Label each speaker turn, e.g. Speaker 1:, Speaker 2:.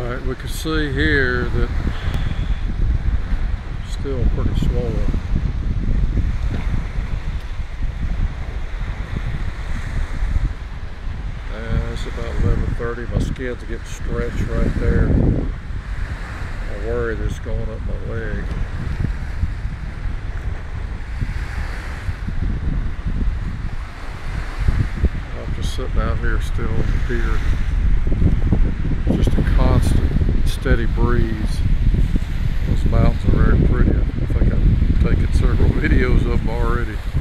Speaker 1: Alright, we can see here that it's still pretty swollen. It's about 11:30. My skin's getting stretched right there. I worry that it's going up my leg. I'm just sitting out here still on the pier. Just a constant, steady breeze. Those mountains are very pretty. I think I've taken several videos of them already.